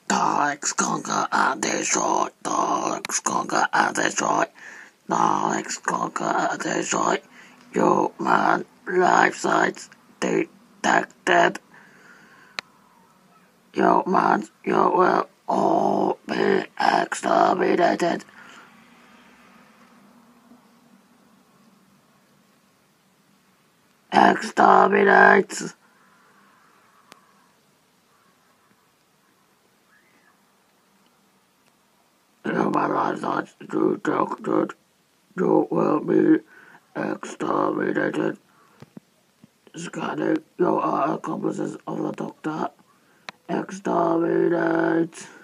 Daleks conquer and destroy. Daleks conquer and destroy. Daleks conquer and destroy. Human life sites detected. Humans, you will all be exterminated. Exterminate! Human life sites detected. You will be exterminated. Scanning, you are accomplices of the Doctor. Exterminate!